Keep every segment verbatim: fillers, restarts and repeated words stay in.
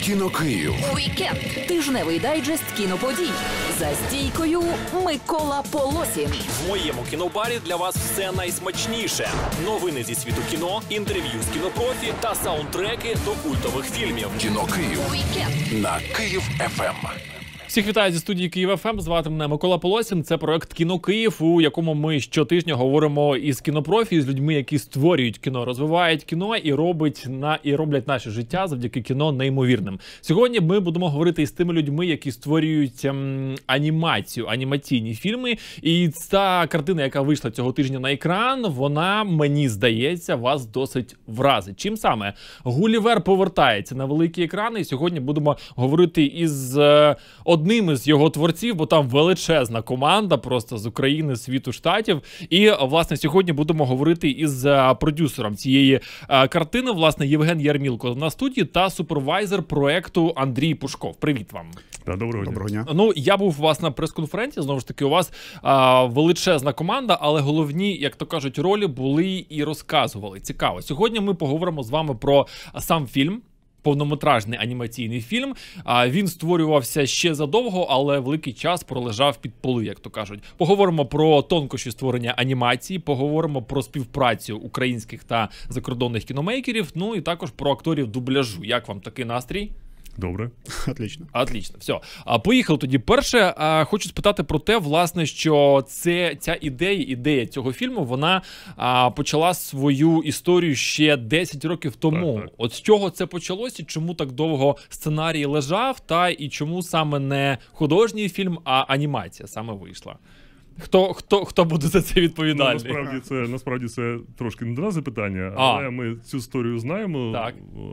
Кіно Київ. Вікенд. Тижневий дайджест кіноподій. За стійкою Микола Полосін. В моєму кінобарі для вас все найсмачніше. Новини зі світу кіно, інтерв'ю з кінопрофі та саундтреки до культових фільмів. Кіно Київ. Вікенд. На Київ еф ем. Всіх вітаю зі студії Київ еф ем. Звати мене Микола Полосін. Це проект Кіно Київ, у якому ми щотижня говоримо із кінопрофі, з людьми, які створюють кіно, розвивають кіно і робить на і роблять наше життя завдяки кіно неймовірним. Сьогодні ми будемо говорити із тими людьми, які створюють ем, анімацію, анімаційні фільми. І ця картина, яка вийшла цього тижня на екран, вона, мені здається, вас досить вразить. Чим саме? Гулівер повертається на великі екрани, і сьогодні будемо говорити із е, одним із його творців, бо там величезна команда просто з України, світу, штатів. І, власне, сьогодні будемо говорити із продюсером цієї а, картини, власне, Євген Ярмілко на студії та супервайзер проекту Андрій Пушков. Привіт вам. Да, доброго, доброго дня. Ну, я був у вас на прес-конференції, знову ж таки, у вас а, величезна команда, але головні, як то кажуть, ролі були і розказували. Цікаво. Сьогодні ми поговоримо з вами про сам фільм. Повнометражний анімаційний фільм. А він створювався ще задовго, але великий час пролежав під поли, як то кажуть. Поговоримо про тонкощі створення анімації, поговоримо про співпрацю українських та закордонних кіномейкерів, ну і також про акторів дубляжу. Як вам такий настрій? Добре. Отлично. Отлично, все. А, поїхали тоді. Перше, а, хочу спитати про те, власне, що це, ця ідея, ідея цього фільму, вона а, почала свою історію ще десять років тому. Так, так. От з чого це почалося, чому так довго сценарій лежав, та і чому саме не художній фільм, а анімація саме вийшла? Хто, хто, хто буде за це Ну, відповідальний? насправді, це, насправді це трошки не до нас запитання, А. але ми цю історію знаємо. Так.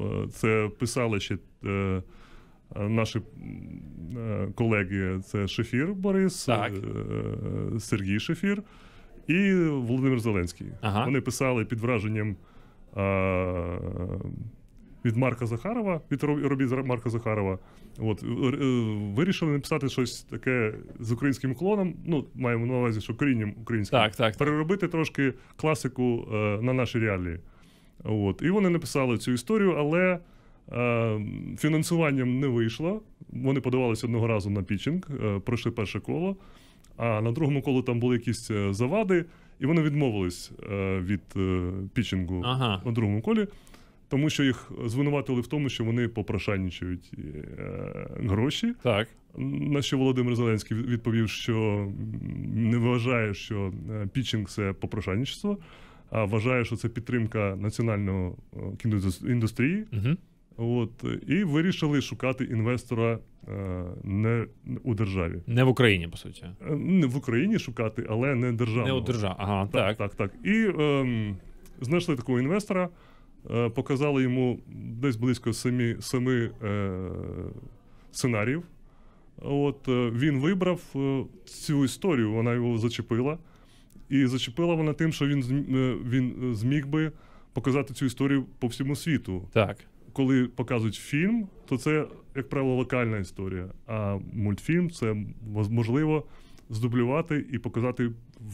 Це писали ще е, наші е, колеги, це Шефір Борис, Так. е, Сергій Шефір і Володимир Зеленський. Ага. Вони писали під враженням е, від Марка Захарова, від робіт Марка Захарова. От, вирішили написати щось таке з українським клоном, ну, маємо на увазі, що корінням українським, Так, так, так. переробити трошки класику е, на наші реалії. От. І вони написали цю історію, але е, фінансуванням не вийшло. Вони подавалися одного разу на пітчинг, е, пройшли перше коло, а на другому колу там були якісь завади, і вони відмовились е, від е, пітчингу Ага. на другому колі. Тому що їх звинуватили в тому, що вони попрошайничають е, гроші. Так. На що Володимир Зеленський відповів, що не вважає, що пітчинг – це попрошайничество, а вважає, що це підтримка національної кіноіндустрії. Угу. От, і вирішили шукати інвестора е, не у державі. Не в Україні, по суті. Е, Не в Україні шукати, але не державного. Не у державі, ага, так. Так, так, так. І е, знайшли такого інвестора, е, показали йому десь близько семи, семи е, сценаріїв. От, е, він вибрав е, цю історію, вона його зачепила. І зачепила вона тим, що він, зм- е, він зміг би показати цю історію по всьому світу. Так. Коли показують фільм, то це, як правило, локальна історія. А мультфільм – це можливо здублювати і показати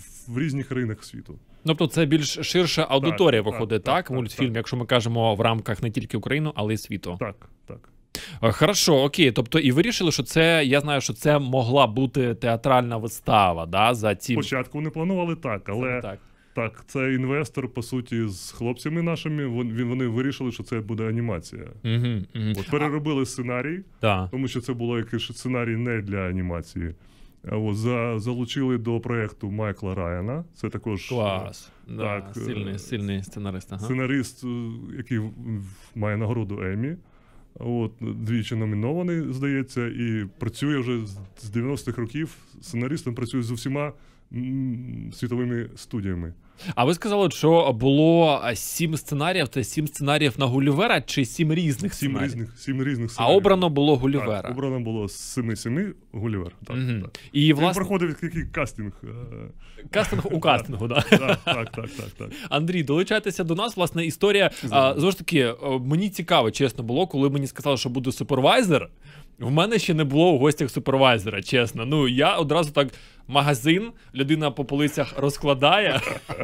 в різних країнах світу. Тобто це більш ширша аудиторія так, виходить, так, так, так, мультфільм, так. якщо ми кажемо в рамках не тільки України, але й світу. Так, так. Е, Хорошо, окей. Тобто і вирішили, що це, я знаю, що це могла бути театральна вистава, да, за ці... Спочатку не планували так, але Так. так, це інвестор, по суті, з хлопцями нашими, вон- вони вирішили, що це буде анімація. Угу, угу. От, переробили сценарій, Да. тому що це було якийсь сценарій не для анімації. А От, за, залучили до проєкту Майкла Райана, це також Клас. Да, Так, е, сильний, сильний сценарист. Ага. сценарист, е, який в- в- має нагороду Еммі. От, двічі номінований, здається, і працює вже з- з дев'яностих років. Сценаристом працює з усіма м, світовими студіями. А ви сказали, що було а, сім сценаріїв, це сім сценаріїв на Гулівера чи сім різних Сім сценаріїв? різних, сім різних А сценаріїв. обрано було Гулівера. Так, обрано було з семи-семи Гулівер. Так, Мгм. так. І, Він власне, проходив який кастинг. е, кастинг у кастингу, да. Так, так, так, так, так. Андрій, долучайтеся до нас. Власне, історія, а, знову ж таки, а, мені цікаво, чесно було, коли мені сказали, що буде супервайзер, в мене ще не було у гостях супервайзера, чесно. Ну, я одразу так, магазин, людина по полицях розкладає,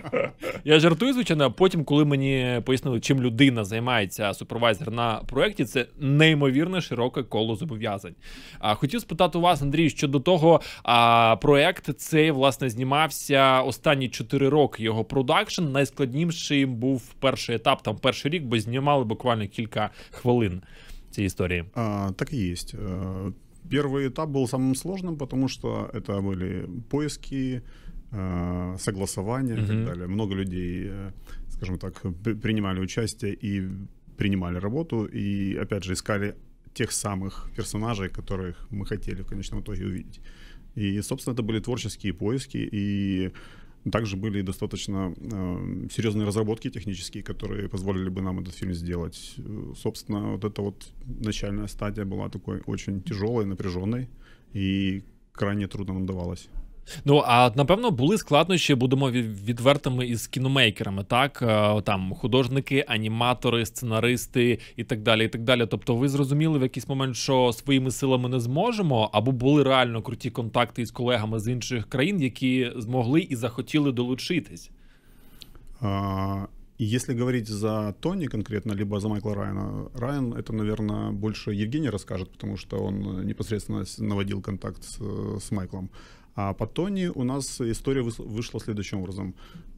Я жартую, звичайно, а потім, коли мені пояснили, чим людина займається, супервайзер на проєкті, це неймовірно широке коло зобов'язань. А, хотів спитати у вас, Андрій, щодо того, а, проєкт цей, власне, знімався останні чотири роки, його продакшн. Найскладнішим був перший етап, там перший рік, бо знімали буквально кілька хвилин цієї історії. А, так и есть. Первый этап был самым сложным, потому что это были поиски, согласования и так далее. Много людей, скажем так, принимали участие и принимали работу, и, опять же, искали тех самых персонажей, которых мы хотели в конечном итоге увидеть. И, собственно, это были творческие поиски, и также были достаточно э, серьезные разработки технические, которые позволили бы нам этот фильм сделать. Собственно, вот эта вот начальная стадия была такой очень тяжелой, напряженной, и крайне трудно нам давалось. Ну, а напевно були складнощі, будемо відвертими, із кіномейкерами, так? Там художники, аніматори, сценаристи і так далі, і так далі. Тобто ви зрозуміли в якийсь момент, що своїми силами не зможемо, або були реально круті контакти із колегами з інших країн, які змогли і захотіли долучитись? А, если говорить за Тони конкретно, либо за Майкла Райана, Райан, это, наверное, больше Евгений расскажет, потому что он непосредственно наводил контакт с, с Майклом. А по Тони у нас история вышла следующим образом.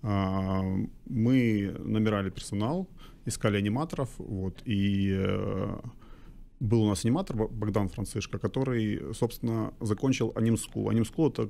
Мы набирали персонал, искали аниматоров, вот, и был у нас аниматор Богдан Францишко, который, собственно, закончил Анимскул. Анимскул — это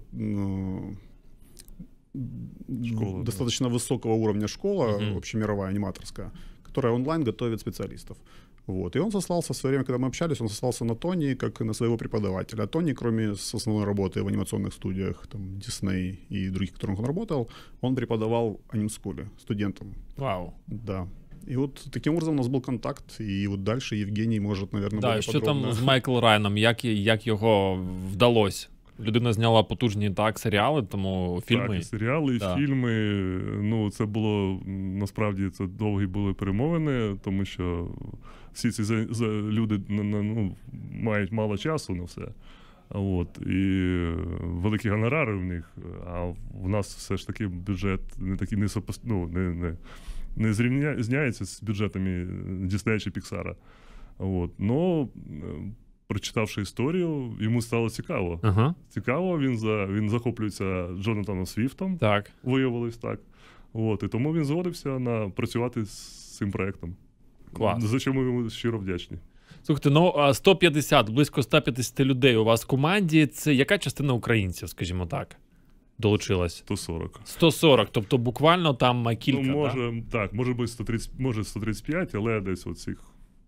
школа, достаточно да. высокого уровня школа, uh-huh. общемировая аниматорская, которая онлайн готовит специалистов. Вот. И он сослался в свое время, когда мы общались, он сослался на Тони как на своего преподавателя. А Тони, кроме с основной работы в анимационных студиях, там, Disney и других, в которых он работал, он преподавал в Анимскуле студентам. Вау. Да. И вот таким образом у нас был контакт, и вот дальше Евгений может, наверное, да, более що подробно. Там з Майклом Райаном, як, як його вдалося? Людина зняла потужні так серіали, тому фільми. Так, і серіали, і да. фільми. Ну, це було, насправді, це довгі були перемовини, тому що всі ці за, за люди ну, мають мало часу на все. От, і великі гонорари в них, а в нас все ж таки бюджет не такий не сопост... ну, не, не, не зрівняється з бюджетами Disney чи Pixar. От, но прочитавши історію, йому стало цікаво. Ага. Цікаво, він за він захоплюється Джонатаном Свіфтом. Так. Виявилось так. От, і тому він згодився на працювати з цим проєктом. Клас. За що ми йому щиро вдячні. Слухайте, ну сто п'ятдесят, близько сто п'ятдесят людей у вас в команді. Це яка частина українців, скажімо так, долучилась? сто сорок. сто сорок, тобто буквально там кілька, ну, може, да? Так, може бути сто тридцять, може сто тридцять п'ять, але десь оцих.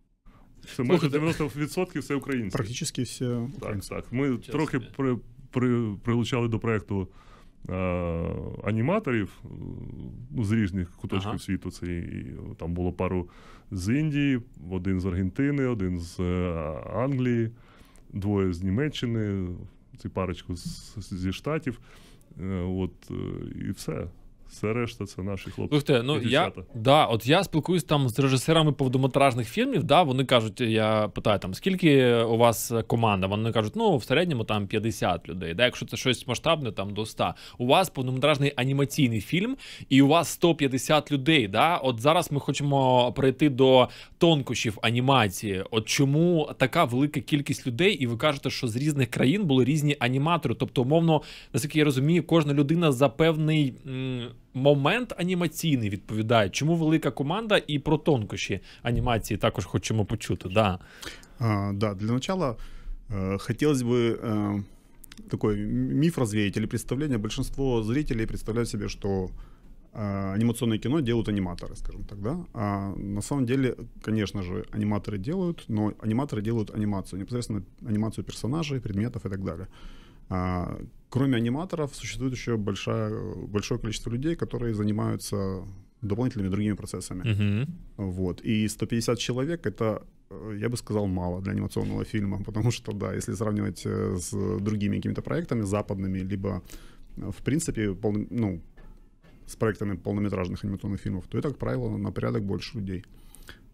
Це майже дев'яносто відсотків все українці. Практично всі українці. Так, так. Ми Чесно. трохи при, при, прилучали до проєкту а, аніматорів ну, з різних куточків ага. світу. Це і, там було пару з Індії, один з Аргентини, один з Англії, двоє з Німеччини, ці парочку з, зі Штатів. От, і все. Все решта, це наші хлопці. Слухайте, ну я, да, от я спілкуюсь там з режисерами повнометражних фільмів, да, вони кажуть, я питаю там, скільки у вас команда? Вони кажуть, ну, в середньому там п'ятдесят людей, да, якщо це щось масштабне, там до ста. У вас повнометражний анімаційний фільм, і у вас сто п'ятдесят людей, да, от зараз ми хочемо перейти до тонкощів анімації. От чому така велика кількість людей, і ви кажете, що з різних країн були різні аніматори, тобто, умовно, наскільки я розумію, кожна людина за певний м- момент анімаційний відповідає. Чому велика команда, і про тонкощі анімації також хочемо почути. Да, а, да, для начала э, хотелось бы э, такой миф развеять или представление. Большинство зрителей представляют себе, что э, анимационное кино делают аниматоры, скажем так, да? А на самом деле, конечно же, аниматоры делают, но аниматоры делают анимацию, непосредственно анимацию персонажей, предметов и так далее. А, кроме аниматоров, существует еще большое, большое количество людей, которые занимаются дополнительными другими процессами. Uh-huh. Вот. И сто пятьдесят человек — это, я бы сказал, мало для анимационного фильма, потому что, да, если сравнивать с другими какими-то проектами западными, либо, в принципе, пол, ну, с проектами полнометражных анимационных фильмов, то это, как правило, на порядок больше людей.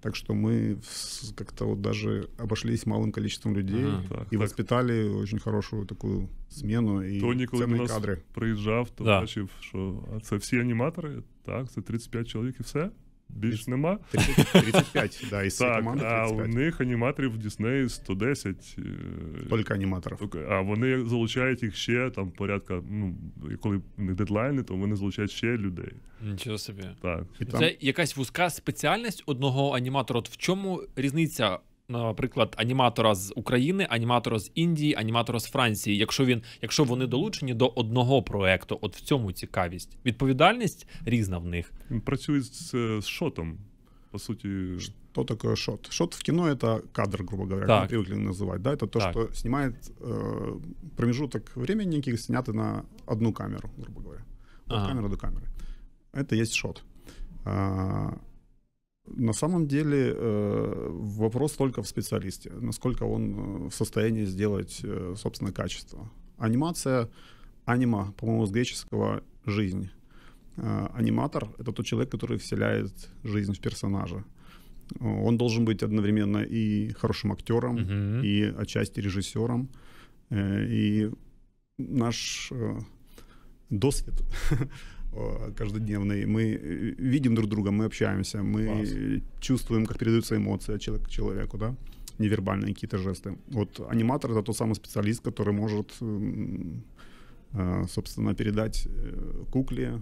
Так что мы с- как-то вот даже обошлись малым количеством людей Ага. Так, и так. воспитали очень хорошую такую смену и Тоні, коли до ценные нас кадры. приїжджав, то Да. бачив, що а це всі аніматори, так, це тридцять п'ять чоловік і все. Більш нема. тридцать, тридцать пять, да, из всей Так, команды а тридцать у пять. них аніматорів в Діснеї сто десять. е, Только аниматоров. А вони залучають їх ще там порядка, ну, і коли в них дедлайни, то вони залучають ще людей. Нічого собі. Так. И там Це якась вузька спеціальність одного аніматора. От в чому різниця, наприклад, аніматора з України, аніматора з Індії, аніматора з Франції, якщо він, якщо вони долучені до одного проекту, от в цьому цікавість. Відповідальність різна в них. Він працює з, з шотом, по суті. что такое шот? Шот в кино — это кадр, грубо говоря, Так. как мы привыкли называть. Да? Это то, Так. что снимает э, промежуток времени, некий, снятый на одну камеру, грубо говоря. От Ага. камеры до камеры. Это есть шот. А, на самом деле э, вопрос только в специалисте, насколько он э, в состоянии сделать, э, собственно, качество. Анимация, анима, по-моему, с греческого «жизнь». А, аниматор — это тот человек, который вселяет жизнь в персонажа. Он должен быть одновременно и хорошим актером, Мгм. и отчасти режиссером. Э, И наш э, досвід э, каждодневный, мы э, видим друг друга, мы общаемся, мы Класс. чувствуем, как передаются эмоции от человека к человеку, да, невербальные какие-то жесты. Вот аниматор — это тот самый специалист, который может, м, э, собственно, передать э, кукле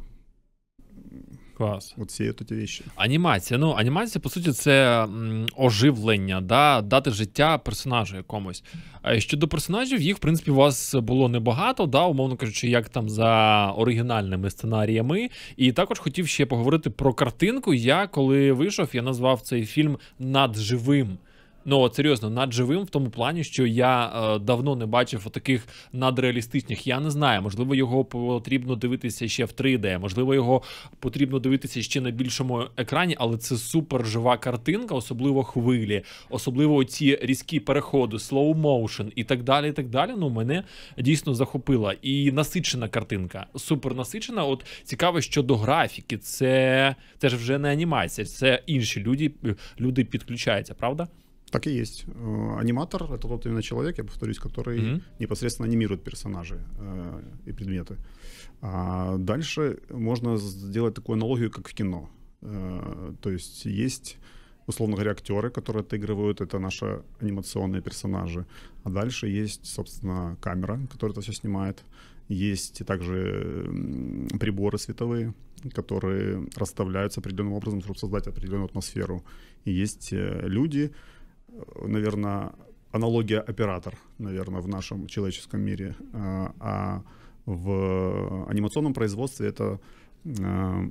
Клас. вот все вот эти вещи. Анімація. Ну, анімація, по суті, це м, оживлення, да? Дати життя персонажу якомусь. А щодо персонажів, їх, в принципі, у вас було небагато, да? Умовно кажучи, як там за оригінальними сценаріями. І також хотів ще поговорити про картинку. Я, коли вийшов, я назвав цей фільм «Надживим». Ну, от серйозно, надживим в тому плані, що я е, давно не бачив таких надреалістичних. Я не знаю, можливо, його потрібно дивитися ще в три де, можливо, його потрібно дивитися ще на більшому екрані, але це супер жива картинка, особливо хвилі, особливо ці різкі переходи, slow motion і так далі, і так далі. Ну, мене дійсно захопила. І насичена картинка, супер насичена. От цікаво щодо графіки, це, це ж вже не анімація, це інші люди, люди підключаються, правда? Так и есть. Э, Аниматор — это тот именно человек, я повторюсь, который Мгм. непосредственно анимирует персонажей э, и предметы. А дальше можно сделать такую аналогию, как в кино. Э, то есть есть, условно говоря, актеры, которые отыгрывают, это наши анимационные персонажи. А дальше есть, собственно, камера, которая это все снимает. Есть также м, приборы световые, которые расставляются определенным образом, чтобы создать определенную атмосферу. И есть э, люди, наверное, аналогия оператор, наверное, в нашем человеческом мире. А, а в анимационном производстве это а,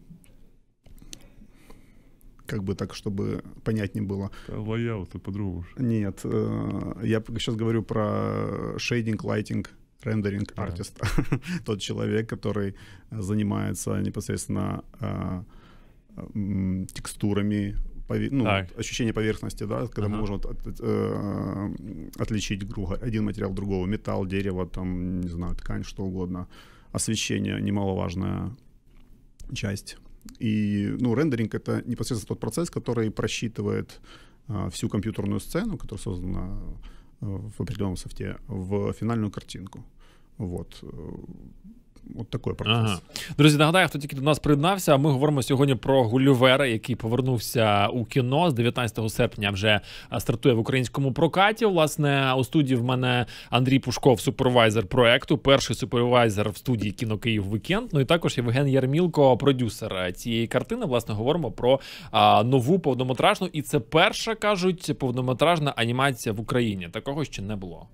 как бы так, чтобы понятнее было. Лайаути по-другому ж. Нет, э, я сейчас говорю про шейдинг, лайтинг, рендеринг Да. артиста. Тот человек, который занимается непосредственно а, м, текстурами, пове- ну, Так. ощущение поверхности, да, когда Ага. мы можем от- от- э, отличить грубо один материал от другого, металл, дерево, там, не знаю, ткань, что угодно. Освещение — немаловажная часть. И, ну, рендеринг — это непосредственно тот процесс, который просчитывает а, всю компьютерную сцену, которая создана а, в определенном софте, в финальную картинку. Вот. Э, Вот такой процесс. Ага. Друзі, нагадаю, хто тільки до нас приєднався, ми говоримо сьогодні про Гулівера, який повернувся у кіно. З дев'ятнадцятого серпня вже стартує в українському прокаті. Власне, у студії в мене Андрій Пушков, супервайзер проекту, перший супервайзер в студії «Кіно Київ Вікенд». Ну і також Євген Ярмілко, продюсер цієї картини. Власне, говоримо про а, нову повнометражну. І це перша, кажуть, повнометражна анімація в Україні. Такого ще не було.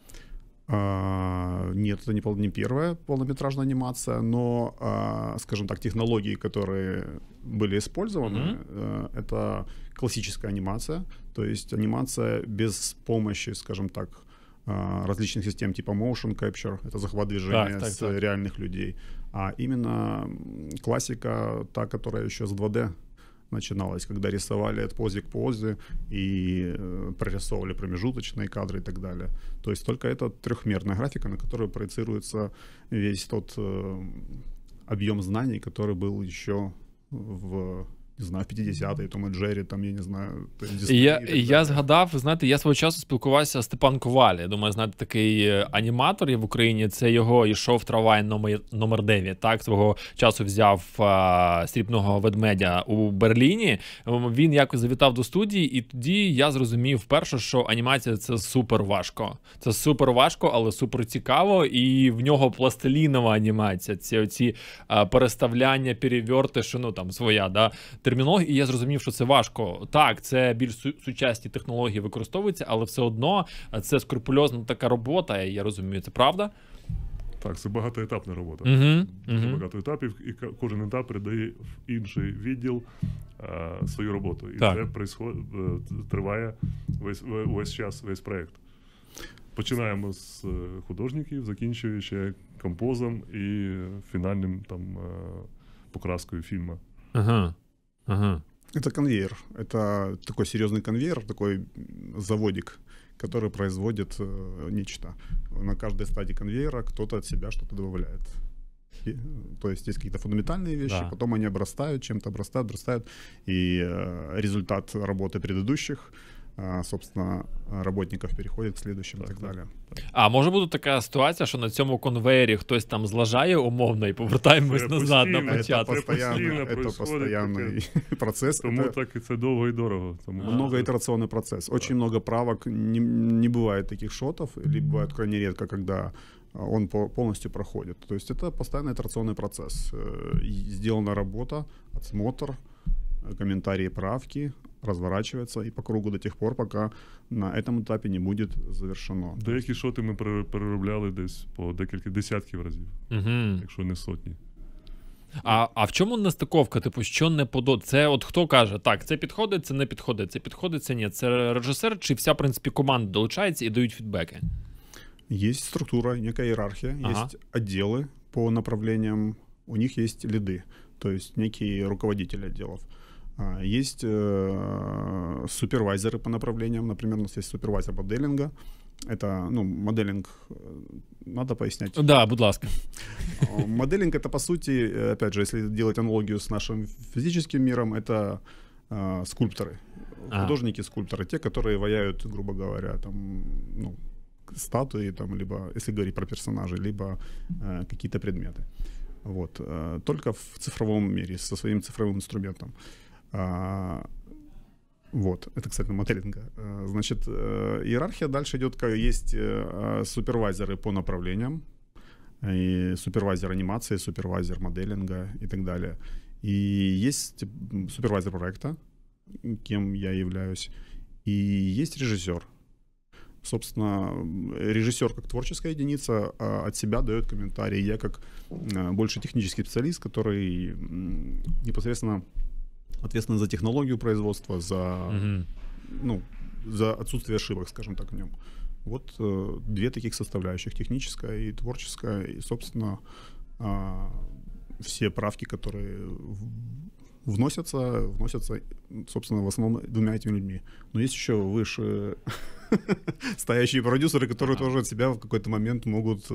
А, нет, это не, пол- не первая полнометражная анимация, но, а, скажем так, технологии, которые были использованы, Мгм. э, это классическая анимация, то есть анимация без помощи, скажем так, а, различных систем типа motion capture, это захват движения Так, так, с так. реальных людей, а именно м, классика, та, которая еще с два дэ начиналась, когда рисовали от позе к позе и э, прорисовывали промежуточные кадры и так далее. То есть только это трехмерная графика, на которую проецируется весь тот э, объем знаний, который был еще в не знаю, в п'ятдесяті, Том і Джері, там, я не знаю. І я, я згадав, знаєте, я свого часу спілкувався з Степан Коваль. Я думаю, знаєте, такий аніматор є в Україні, це його «Ішов трамвай номер, номер дев'ять», так, свого часу взяв а, «Срібного ведмедя» у Берліні. Він якось завітав до студії, і тоді я зрозумів вперше, що анімація – це супер важко. Це супер важко, але супер цікаво, і в нього пластилінова анімація, ці оці а, переставляння, перевертиші, ну там своя, да, термінологія, і я зрозумів, що це важко. Так, це більш су- сучасні технології використовуються, але все одно це скрупульозна така робота, і я розумію, це правда? Так, це багатоетапна робота. Угу, Дуже угу. багато етапів, і ка- кожен етап передає в інший відділ а, свою роботу. І Так. це происход... е, триває весь, весь час, весь проєкт. Починаємо з е, художників, закінчуючи композом і фінальним там е, покраскою фільму. Ага, ага. Это конвейер. Это такой серьезный конвейер, такой заводик, который производит э, нечто. На каждой стадии конвейера кто-то от себя что-то добавляет. И, то есть есть какие-то фундаментальные вещи, Да. потом они обрастают, чем-то обрастают, обрастают. И э, результат работы предыдущих, э, собственно, работников переходит к следующим Так, и так так. далее. А може бути така ситуація, що на цьому конвеєрі хтось там злажає умовно і повертаємось Це назад на постійно. Это початок. постійно постоянный, это происходит постоянный процесс. Тому Это так і це довго і дорого. Тому многоитерационный процесс. Очень много правок. Не, не бывает таких шотов, либо бывает крайне редко, когда он по- полностью проходит. То есть это постоянный итерационный процесс. Э, и Сделана работа, отсмотр, э, комментарии, правки, разворачивается и по кругу до тех пор, пока на этом этапе не будет завершено. деякі шоти ми пере- переробляли десь по декілька десятків разів, Угу. якщо не сотні. А, а в чому нестиковка? Типу, що не подо... Це от хто каже, так, це підходить, це не підходить, це підходить, це ні. Це режисер чи вся, в принципі, команда долучається і дають фідбеки? Есть структура, некая иерархия, Ага. есть отделы по направлениям, у них есть лиды, то есть некие руководители отделов. А, Есть э, супервайзеры по направлениям, например, у нас есть супервайзер моделинга. Это, ну, моделинг, э, надо пояснять. Да, будь ласка. А, Моделинг — это, по сути, э, опять же, если делать аналогию с нашим физическим миром, это э, скульпторы, А. художники-скульпторы, те, которые ваяют, грубо говоря, там, ну, статуи, там, либо, если говорить про персонажей, либо э, какие-то предметы. Вот. Э, только в цифровом мире, со своим цифровым инструментом. А, вот. Это, кстати, моделинга. Э, Значит, э, иерархия дальше идет, как есть э, супервайзеры по направлениям, и супервайзер анимации, супервайзер моделинга и так далее. И есть м, супервайзер проекта, кем я являюсь, и есть режиссер. Собственно, м, режиссер как творческая единица а, от себя дает комментарии. Я как а, больше технический специалист, который м, непосредственно ответственен за технологию производства, за, Угу. ну, за отсутствие ошибок, скажем так, в нем. Вот э, две таких составляющих, техническая и творческая, и, собственно, а, все правки, которые в- вносятся, вносятся, собственно, в основном двумя этими людьми. Но есть еще выше стоящие продюсеры, которые тоже от себя в какой-то момент могут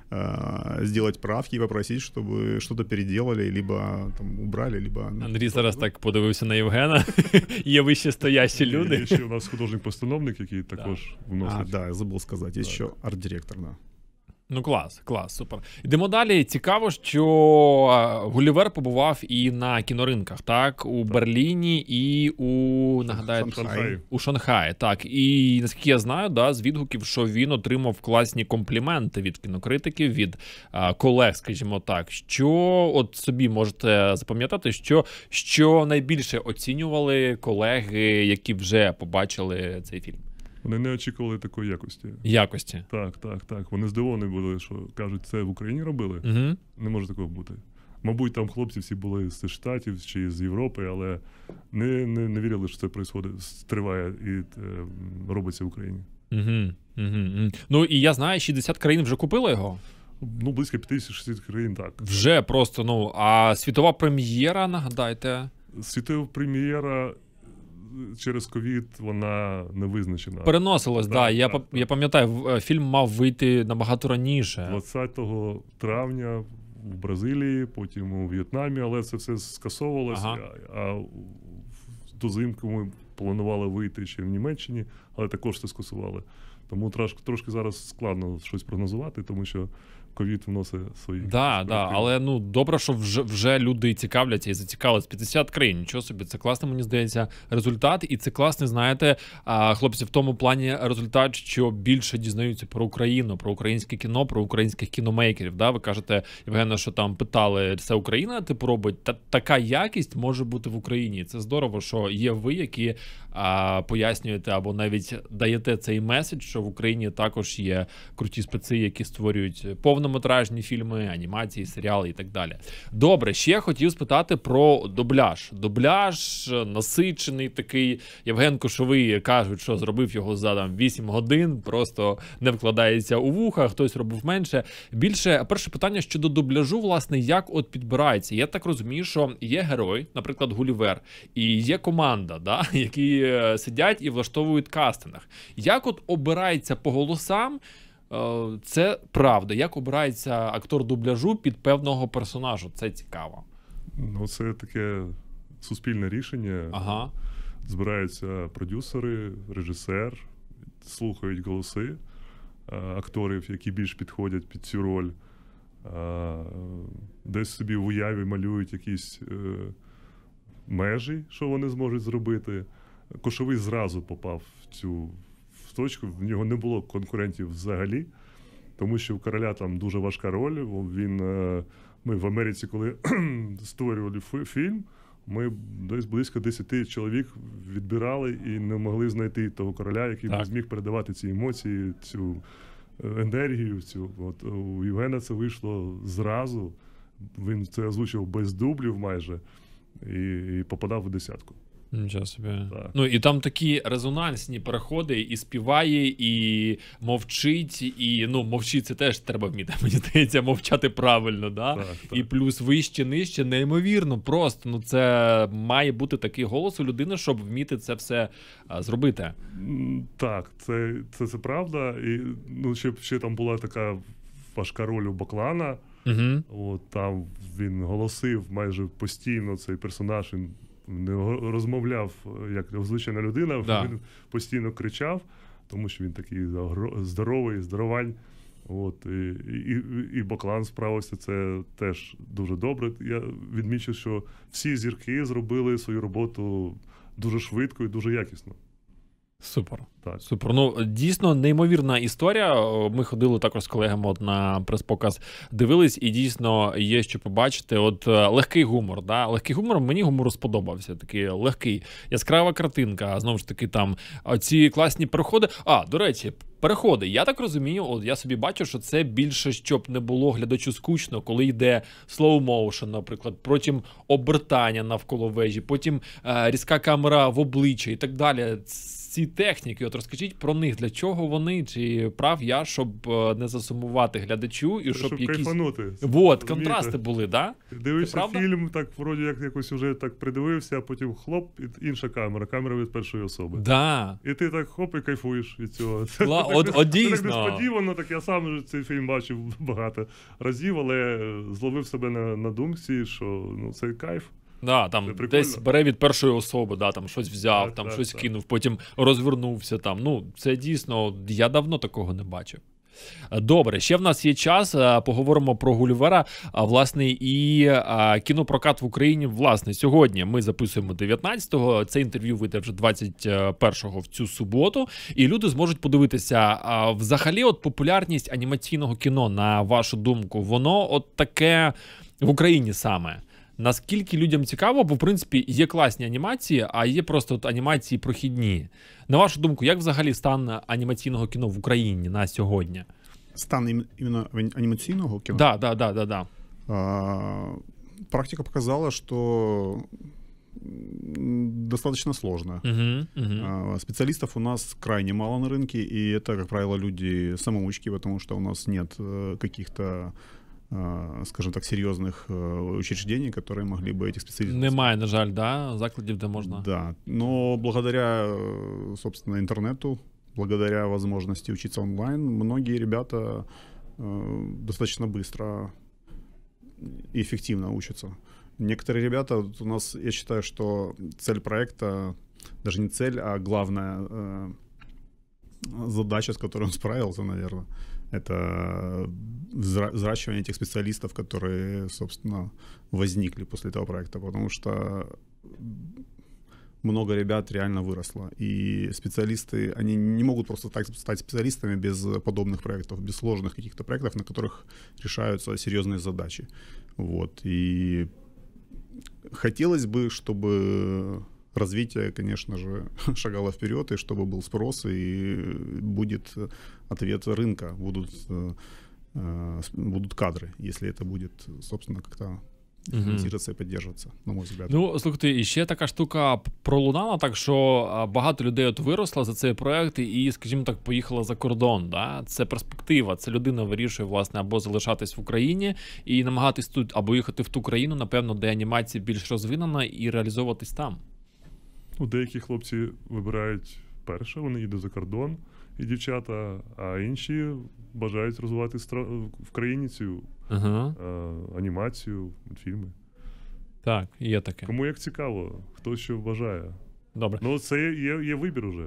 э, сделать правки и попросить, чтобы что-то переделали, либо там убрали, либо... Андрій зараз так подивився на Євгена. Є вище стоящі Є люди. ще у нас художник-постановник, який також А, вносить. да, я забыл сказать. Есть Да, еще арт-директор, да. Ну клас, клас, супер. Йдемо далі. Цікаво, що е, Гулівер побував і на кіноринках, так? У Берліні і у, нагадаю, Шанхаї. у Шанхаї, так. І наскільки я знаю, да, з відгуків, що він отримав класні компліменти від кінокритиків, від е, колег, скажімо так. Що от собі можете запам'ятати, що, що найбільше оцінювали колеги, які вже побачили цей фільм? Вони не очікували такої якості. Якості. Так, так, так. Вони здивовані були, що кажуть, це в Україні робили. Угу. Не може такого бути. Мабуть, там хлопці всі були з Штатів чи з Європи, але не, не, не вірили, що це происходить, триває і е, робиться в Україні. Угу, угу. Ну і я знаю, шістдесят країн вже купили його. Ну, близько п'ятдесят-шістдесят країн, так. Вже просто, ну, а світова прем'єра, нагадайте, Світова прем'єра через ковід, вона не визначена. переносилась, так. Так, Да. Я, так, па- я пам'ятаю, в- е, фільм мав вийти набагато раніше. двадцятого травня в Бразилії, потім у В'єтнамі, але це все скасовувалося. Ага. А, а до зимку ми планували вийти ще в Німеччині, але також це скасували. Тому трошки, трошки зараз складно щось прогнозувати, тому що ковід вносить свої... Да, да, але ну добре, що вже, вже люди цікавляться і зацікавились. п'ятдесят країн, нічого собі, це класний, мені здається, результат. І це класний, знаєте, хлопці, в тому плані результат, що більше дізнаються про Україну, про українське кіно, про українських кіномейкерів. Да? Ви кажете, Євгена, що там питали, це Україна, типу, робить? Та, така якість може бути в Україні. Це здорово, що є ви, які а, пояснюєте або навіть даєте цей меседж, що в Україні також є круті спеці, які створюють повнометражні фільми, анімації, серіали і так далі. Добре, ще хотів спитати про дубляж. Дубляж насичений такий. Євген Кошовий кажуть, що зробив його за там, вісім годин, просто не вкладається у вуха, хтось робив менше. Більше, перше питання щодо дубляжу, власне, як от підбирається? Я так розумію, що є герой, наприклад, Гулівер, і є команда, да, які сидять і влаштовують кастинг. Як от обирається по голосам? Це правда. Як обирається актор дубляжу під певного персонажу? Це цікаво. Ну, це таке суспільне рішення. Ага. Збираються продюсери, режисер, слухають голоси акторів, які більш підходять під цю роль. Десь собі в уяві малюють якісь межі, що вони зможуть зробити. Кошовий зразу попав в цю в точку, в нього не було конкурентів взагалі, тому що в Короля там дуже важка роль. Він, ми в Америці, коли створювали фільм, ми десь близько десять чоловік відбирали і не могли знайти того Короля, який так. зміг передавати ці емоції, цю енергію. Цю. От, у Євгена це вийшло зразу, він це озвучив без дублів майже і, і попадав у десятку. Нічого собі. Так. Ну, і там такі резонансні переходи, і співає, і мовчить, і, ну, мовчить це теж треба вміти, мені здається, мовчати правильно, да? Так, так. І плюс вище, нижче, неймовірно, просто, ну, це має бути такий голос у людини, щоб вміти це все а, зробити. Так, це, це, це правда, і, ну, ще, ще там була така важка роль у Баклана, угу. От, там він голосив майже постійно, цей персонаж, він не розмовляв як озвучена людина, да. Він постійно кричав, тому що він такий здоровий, здоровань. От, і, і, і Баклан справився, це теж дуже добре. Я відмічу, що всі зірки зробили свою роботу дуже швидко і дуже якісно. Супер. Так. Супер. Ну, дійсно, неймовірна історія. Ми ходили також з колегами от на прес-показ, дивились, і дійсно є що побачити. От легкий гумор, да? Легкий гумор, мені гумор сподобався. Такий легкий, яскрава картинка, знову ж таки, там ці класні переходи. А, до речі, переходи. Я так розумію, от я собі бачу, що це більше, щоб не було глядачу скучно, коли йде slow motion, наприклад, потім обертання навколо вежі, потім е, різка камера в обличчя і так далі. Ці техніки, от розкажіть про них, для чого вони, чи прав я, щоб не засумувати глядачу, і Це, щоб, щоб якісь... кайфанути. Вот, контрасти були, да? Ти дивишся фільм, так вроді як якось уже так придивився, а потім хлоп, і інша камера, камера від першої особи. Да. І ти так хоп, і кайфуєш від цього. Ла, от, от дійсно. Це так несподівано, так я сам цей фільм бачив багато разів, але зловив себе на, на думці, що ну, це кайф. Да, там десь бере від першої особи, да, там щось взяв, так, там так, щось так. кинув, потім розвернувся там. Ну, це дійсно, я давно такого не бачив. Добре, ще в нас є час, поговоримо про Гулівера, власне, і кінопрокат в Україні, власне, сьогодні ми записуємо дев'ятнадцятого, це інтерв'ю вийде вже двадцять першого в цю суботу, і люди зможуть подивитися, взагалі, от популярність анімаційного кіно, на вашу думку, воно от таке в Україні саме. Наскільки людям цікаво, бо, в принципі, є класні анімації, а є просто от анімації прохідні. На вашу думку, як взагалі стан анімаційного кіно в Україні на сьогодні? Стан іменно анімаційного кіно? Да, да, да, да, да. А, практика показала, что достаточно сложно. Uh-huh, uh-huh. А, специалистов у нас крайне мало на рынке, и это, как правило, люди-самоучки, потому что у нас нет каких-то, скажем так, серьезных учреждений, которые могли бы этих специалистов... Немає, на жаль, да? Закладів, де можна. Да, но благодаря, собственно, интернету, благодаря возможности учиться онлайн, многие ребята достаточно быстро и эффективно учатся. Некоторые ребята, вот у нас, я считаю, что цель проекта, даже не цель, а главная э, задача, с которой он справился, наверное, это взращивание этих специалистов, которые, собственно, возникли после этого проекта, потому что много ребят реально выросло, и специалисты, они не могут просто так стать специалистами без подобных проектов, без сложных каких-то проектов, на которых решаются серьезные задачи. Вот, и хотелось бы, чтобы развитие, конечно же, шагало вперед, и чтобы был спрос, и будет ответ рынка, будут, будут кадры, если это будет, собственно, как-то фінансуватися і підтримуватися, на мой взгляд. Ну, слухайте, і ще така штука пролунала, так що багато людей от виросло за цей проект і, скажімо так, поїхала за кордон. Да? Це перспектива, це людина вирішує, власне, або залишатись в Україні і намагатись тут, або їхати в ту країну, напевно, де анімація більш розвинена, і реалізовуватись там. Ну, деякі хлопці вибирають перше, вони їдуть за кордон, і дівчата, а інші бажають розвивати в країні цю ага. а, анімацію, фільми. Так, є таке. Кому як цікаво, хто що бажає. Добре. Ну, це є, є вибір уже.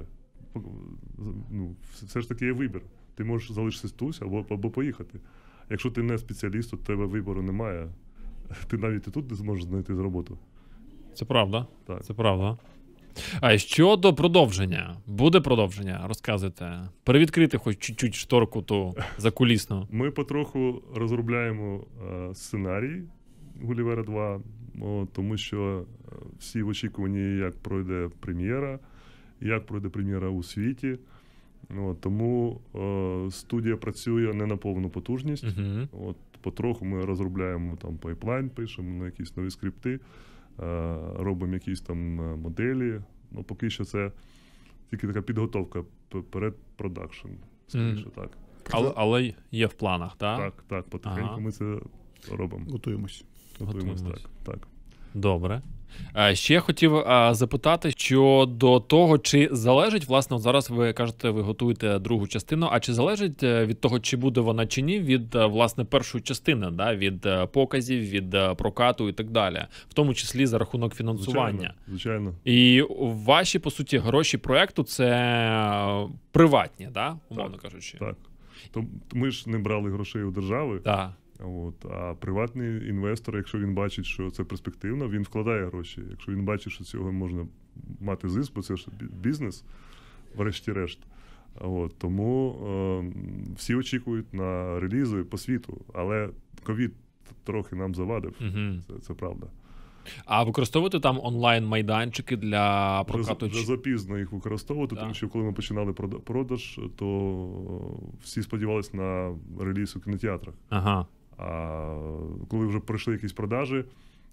Ну, все ж таки є вибір. Ти можеш залишитись тут або, або поїхати. Якщо ти не спеціаліст, то тебе вибору немає. Ти навіть і тут не зможеш знайти роботу. Це правда. Так. Це правда. А щодо продовження, буде продовження, розказуйте. Перевідкрити хоч чуть-чуть шторку ту закулісну. Ми потроху розробляємо е, сценарій Гулівера два, о, тому що всі в очікуванні, як пройде прем'єра, як пройде прем'єра у світі. О, тому е, студія працює не на повну потужність. Uh-huh. От, потроху ми розробляємо там пайплайн, пишемо на якісь нові скрипти. Робимо якісь там моделі. Ну, поки що це тільки така підготовка перед продакшн. Скоріше, mm. так. Але, але є в планах, так? Так, так, потихеньку ага. ми це робимо. Готуємось. Готуємось, так, так. Добре. Ще хотів а, запитати щодо того, чи залежить, власне, зараз ви кажете, ви готуєте другу частину, а чи залежить від того, чи буде вона чи ні, від, власне, першої частини, да? Від показів, від прокату і так далі, в тому числі за рахунок фінансування. Звичайно, звичайно. І ваші, по суті, гроші проекту – це приватні, да? Умовно так, кажучи. Так, то ми ж не брали грошей у держави. Так. От, а приватний інвестор, якщо він бачить, що це перспективно, він вкладає гроші. Якщо він бачить, що цього можна мати зиск, бо це ж бізнес, врешті-решт. От, тому е, всі очікують на релізи по світу, але ковід трохи нам завадив, угу. це, це правда. А використовувати там онлайн-майданчики для прокату? Вже, вже запізно їх використовувати, да. тому що коли ми починали продаж, то всі сподівалися на реліз у кінотеатрах. Ага. А коли вже пройшли якісь продажі,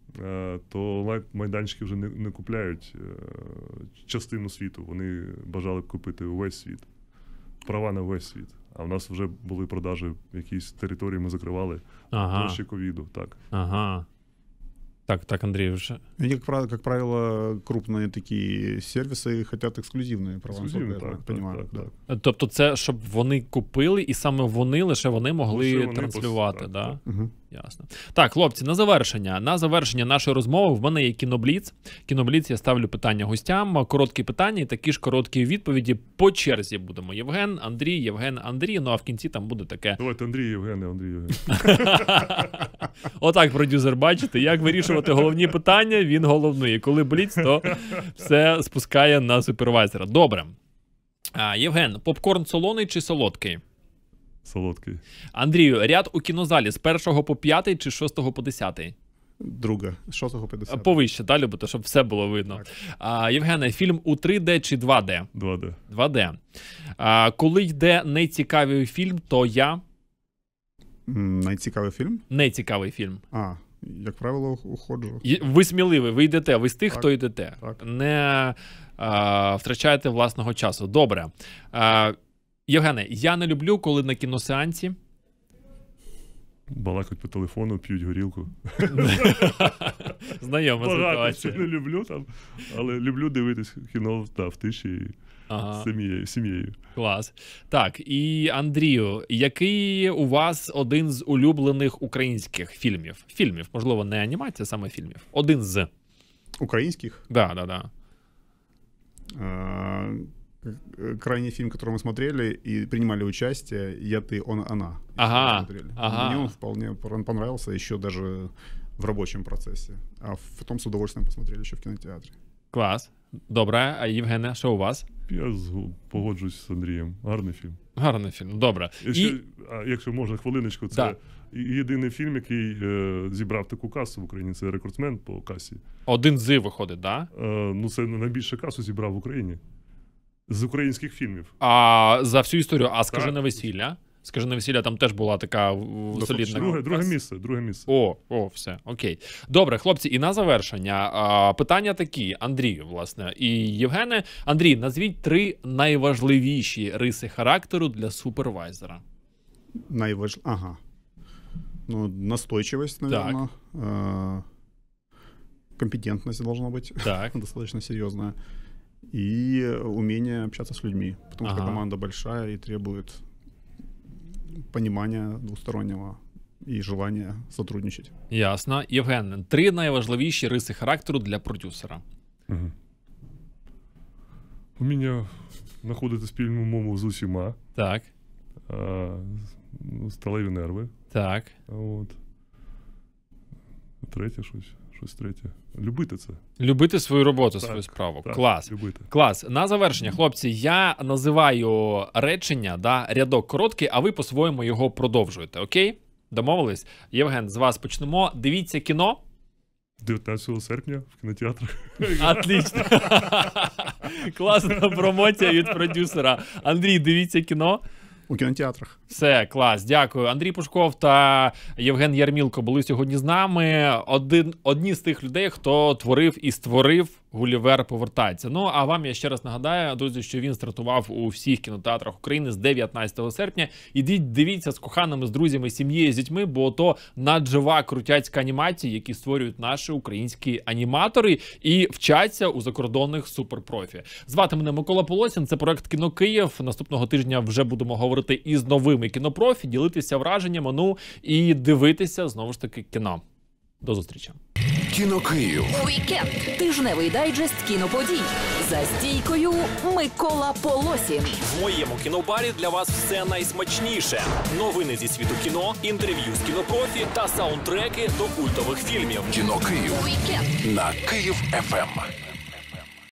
то майданчики вже не, не купляють частину світу. Вони бажали б купити увесь світ. Права на весь світ. А в нас вже були продажі, якісь території ми закривали. Ага. До ще ковіду. Так. Ага. Так, так, Андрій, вже. Они, как правило, как правило, крупные такие сервисы хотят эксклюзивные права. Эксклюзивные, так, я так, понимаю, так, да. так. Тобто це, щоб вони купили, і саме вони, лише вони могли лише вони транслювати, пос... да? так, так. Угу. Ясно. Так, хлопці, на завершення. На завершення нашої розмови в мене є кінобліц. Кінобліц, я ставлю питання гостям, короткі питання і такі ж короткі відповіді. По черзі будемо. Євген, Андрій, Євген, Андрій, ну а в кінці там буде таке. Давайте Андрій, Євген, Андрій, Євген. Отак, продюсер, бачите, як вирішувати головні питання, він головний. І коли бліц, то все спускає на супервайзера. Добре. А, Євген, попкорн солоний чи солодкий? Солодкий. Андрію, ряд у кінозалі з першого по п'ятий чи з шостого по десятий? Друга. З шостого по десятий. Повище, да, любите, щоб все було видно. А, Євгене, фільм у три де чи два де? два де. два де. А, коли йде нецікавий фільм, то я? Найцікавий фільм? Нецікавий фільм. А, як правило, уходжу. Ви сміливі, ви йдете, ви з тих, так, хто йдете. Так. Не а, втрачаєте власного часу. Добре. А, Євгене, я не люблю, коли на кіносеансі балакать по телефону, п'ють горілку. Знайома ситуація. Багато не люблю там, але люблю дивитись кіно та, в тиші. Ага. з сім'єю, сім'єю. Клас. Так, і Андрію, який у вас один з улюблених українських фільмів? Фільмів, можливо, не анімація, саме фільмів. Один з. Украинских. Да, да, да. А, крайний фильм, который мы смотрели и принимали участие, «Я, ты, он, она». Ага, Смотрели. ага. Мне он вполне понравился еще даже в рабочем процессе. А потом с удовольствием посмотрели еще в кинотеатре. Клас. Добре. А Євгене, що у вас? Я згу- погоджуюсь з Андрієм. Гарний фільм. Гарний фільм. Добре. Якщо, І... а, якщо можна хвилиночку, це Да. єдиний фільм, який е, зібрав таку касу в Україні. Це рекордсмен по касі. Один з виходить, так? Да? Е, ну, це найбільше касу зібрав в Україні. З українських фільмів. А за всю історію, а скажи Так. на весілля? Скажи на весілля, там теж була така в- солідна. Друге, друге каса. місце, друге місце. О, о, все, окей. Добре, хлопці, і на завершення а, питання такі, Андрію, власне, і Євгене. Андрій, назвіть три найважливіші риси характеру для супервайзера. Наиваж... Ага. Ну, настойчивость, наверное. А, компетентность должна быть. Так. Достаточно серьезная. И умение общаться с людьми. Потому Ага. что команда большая и требует понимания двустороннего и желания сотрудничать. Ясно. Євген, три найважливіші риси характеру для продюсера. Угу. Уміння знаходити спільну мову з усіма. Так, А, ну, сталеві нерви. так. А От. Третє щось. Щось третє. Любити це. Любити свою роботу, Так, свою справу. Так, Клас. Любити. Клас. На завершення, хлопці, я називаю речення, да, рядок короткий, а ви по-своєму його продовжуєте, окей? Домовились? Євген, з вас почнемо. Дивіться кіно. дев'ятнадцятого серпня в кінотеатрах. Отлично. Класна промоція від продюсера. Андрій, дивіться кіно. У кинотеатрах. Все, клас, дякую. Андрій Пушков та Євген Ярмілко були сьогодні з нами. Один, одні з тих людей, хто творив і створив «Гулівер повертається». Ну, а вам я ще раз нагадаю, друзі, що він стартував у всіх кінотеатрах України з дев'ятнадцятого серпня. Ідіть, дивіться з коханими, з друзями, сім'єю, з дітьми, бо то наджива крутяцька анімація, які створюють наші українські аніматори і вчаться у закордонних суперпрофі. Звати мене Микола Полосін, це проект «Кіно Київ». Наступного тижня вже будемо говорити із новими кінопрофі, ділитися враженнями, ну і дивитися, знову ж таки, кіно. До зустрічі. Кіно Київ. Уікенд. Тижневий дайджест кіноподій. За стійкою Микола Полосін. В моєму кінобарі для вас все найсмачніше. Новини зі світу кіно, інтерв'ю з кінопрофі та саундтреки до культових фільмів. Кіно Київ. Уікенд. На Київ еф ем.